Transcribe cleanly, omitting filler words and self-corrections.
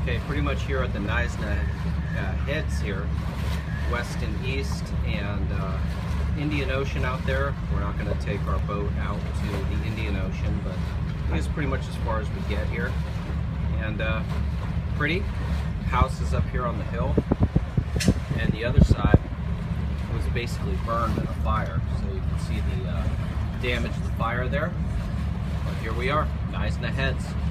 Okay, pretty much here at the Knysna heads here, west and east, and Indian Ocean out there. We're not going to take our boat out to the Indian Ocean, but it's pretty much as far as we get here. And pretty houses up here on the hill, and the other side was basically burned in a fire. So you can see the damage of the fire there. But here we are, Knysna heads.